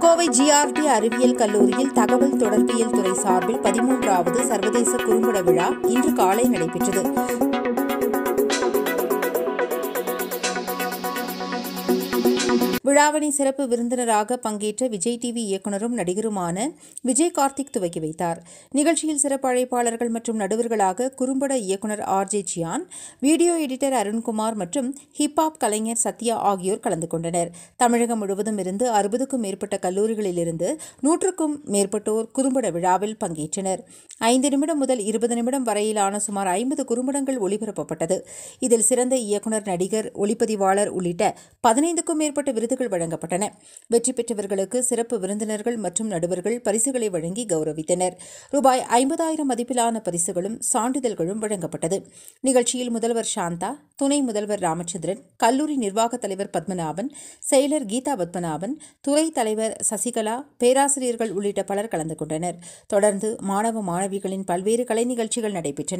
Kovai GRT அறிவியல் கல்லூரியில் தகவல் தொடர்பியல் துறை சார்பில் 13வது சர்வதேச குறும்பட விழா இன்று காலை நடைபெற்றது. விழாவினை சிறப்பு விருந்தினராக பங்கேற்ற விஜய் டிவி இயக்குநரும் நடிகருமான விஜய் கார்த்திக் துவக்கி வைத்தார். நிகழ்ச்சியில் சிறப்பு அழைப்பாளர்கள் மற்றும் நடுவர்களாக குறும்பட இயக்குநர் RJ Siyan, video editor Arunkumar மற்றும் ஹிப்ஹாப் கலைஞர் சத்யா ஆகியோர் கலந்து கொண்டனர். தமிழகம் முழுவதும் இருந்து 60க்கும் மேற்பட்ட கல்லூரிகளிலிருந்து 100க்கும் மேற்பட்டோர் குறும்பட விழாவில் பங்கேற்றனர். 5 நிமிடம் முதல் 20 நிமிடம் வரையிலான சுமார் 50 குறும்படங்கள் ஒளிபரப்பப்பட்டது. இதில் சிறந்த இயக்குநர், நடிகர், ஒளிப்பதிவாளர் உள்ளிட்ட 15க்கும் மேற்பட்ட விருதுகள் வழங்கப்பட்டன. வெற்றி பெற்றவர்களுக்கு சிறப்பு விருந்தினர்கள் மற்றும் நடுவர்கள் பரிசுகளை வழங்கி கௌரவித்தனர். ரூபாய் 50,000 மதிப்பிலான பரிசுகளும் சான்றிதழ்களும் வழங்கப்பட்டது. நிகழ்ச்சியில் முதல்வர் சாந்தா, துணை முதல்வர் ராமச்சந்திரன், கல்லூரி நிர்வாக தலைவர் பத்மநாபன், செயலர் கீதா பத்மநாபன், துறை தலைவர் சசிகலா, பேராசிரியர்கள் உள்ளிட்ட பலர் கலந்து கொண்டனர். தொடர்ந்து மாணவ மாணவிகளின் பல்வேறு கலை நிகழ்ச்சிகள் நடைபெற்றன.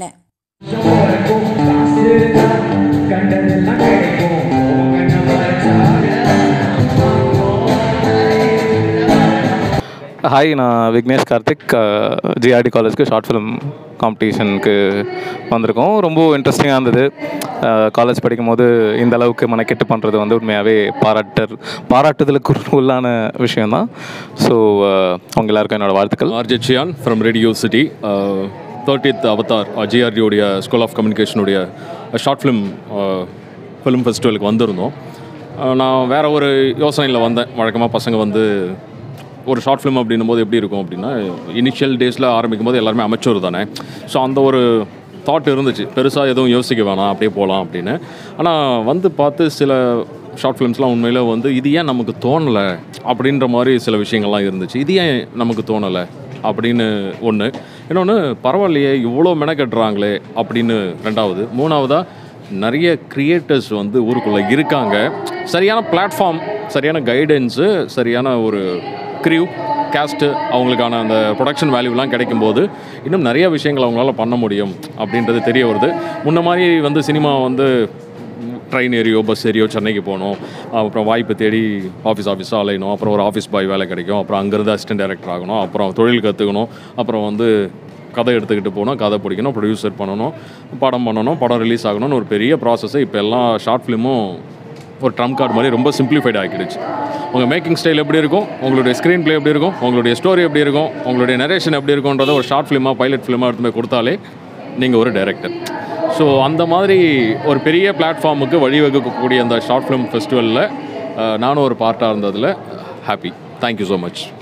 ஹாய், நான் விக்னேஷ் கார்த்திக். GRT காலேஜ்க்கு ஷார்ட் ஃபிலிம் காம்படிஷனுக்கு வந்திருக்கோம். ரொம்ப இன்ட்ரெஸ்டிங்காக இருந்தது. காலேஜ் படிக்கும் போது இந்த அளவுக்கு மெனக்கெட்டு பண்ணுறது உண்மையாகவே பாராட்டுதலுக்கு உள்ளான விஷயந்தான். ஸோ அவங்க எல்லாருக்கும் என்னோடய வாழ்த்துக்கள். RJ Siyan from radio city. 30th Avatar GRT உடைய ஸ்கூல் ஆஃப் கம்யூனிகேஷனுடைய ஷார்ட் ஃபிலிம் ஃபெஸ்டிவலுக்கு வந்திருந்தோம். நான் வேறு ஒரு யோசனையில் வந்தேன். வழக்கமாக பசங்க ஒரு ஷார்ட் ஃபிலிம் அப்படின்னும் போது எப்படி இருக்கும் அப்படின்னா, இனிஷியல் டேஸில் ஆரம்பிக்கும் போது எல்லாருமே அமெச்சூர் தானே. ஸோ அந்த ஒரு தாட் இருந்துச்சு, பெருசாக எதுவும் யோசிக்க வேணாம், அப்படியே போகலாம் அப்படின்னு. ஆனால் பார்த்து சில ஷார்ட் ஃபிலிம்ஸ்லாம் உண்மையில் இது ஏன் நமக்கு தோணலை அப்படின்ற மாதிரி சில விஷயங்கள்லாம் இருந்துச்சு. இது ஏன் நமக்கு தோணலை அப்படின்னு ஒன்று. இன்னொன்று, பரவாயில்லையே இவ்வளோ மெனக்கட்டுறாங்களே அப்படின்னு ரெண்டாவது. மூணாவதாக, நிறைய கிரியேட்டர்ஸ் ஊருக்குள்ளே இருக்காங்க. சரியான பிளாட்ஃபார்ம், சரியான கைடன்ஸு, சரியான ஒரு க்ரியூ, கேஸ்ட்டு, அவங்களுக்கான அந்த ப்ரொடக்ஷன் வேல்யூலாம் கிடைக்கும்போது இன்னும் நிறைய விஷயங்கள் அவங்களால பண்ண முடியும் அப்படின்றது தெரிய வருது. முன்ன மாதிரி சினிமா ட்ரெயின் ஏறியோ பஸ் ஏறியோ சென்னைக்கு போகணும், அப்புறம் வாய்ப்பு தேடி ஆஃபீஸாக அலையணும், அப்புறம் ஒரு ஆஃபீஸ் பாய் வேலை கிடைக்கும், அப்புறம் அங்கேருந்து அசிஸ்டன்ட் டைரக்டர் ஆகணும், அப்புறம் தொழில் கற்றுக்கணும், அப்புறம் கதை எடுத்துக்கிட்டு போகணும், கதை பிடிக்கணும், ப்ரொடியூசர் பண்ணணும், படம் ரிலீஸ் ஆகணும்னு ஒரு பெரிய ப்ராசஸ்ஸு இப்போ எல்லா ஷார்ட் ஃபிலிமும் ஒரு ட்ரம் கார்டு மாதிரி ரொம்ப சிம்பிளிஃபைட் ஆகிடுச்சு. உங்கள் மேக்கிங் ஸ்டைல் எப்படி இருக்கும், உங்களுடைய ஸ்க்ரீன் ப்ளே எப்படி இருக்கும், உங்களுடைய ஸ்டோரி எப்படி இருக்கும், உங்களுடைய நரேஷன் எப்படி இருக்கும்ன்றத ஒரு ஷார்ட் ஃபிலிமாக, பைலட் ஃபிலிமாக எடுத்து போய் கொடுத்தாலே நீங்கள் ஒரு டைரக்டர். ஸோ அந்த மாதிரி ஒரு பெரிய பிளாட்ஃபார்முக்கு வழிவகுக்கக்கூடிய அந்த ஷார்ட் ஃபிலிம் ஃபெஸ்டிவலில் நானும் ஒரு பார்ட்டாக இருந்ததில் ஹாப்பி. Thank you so much.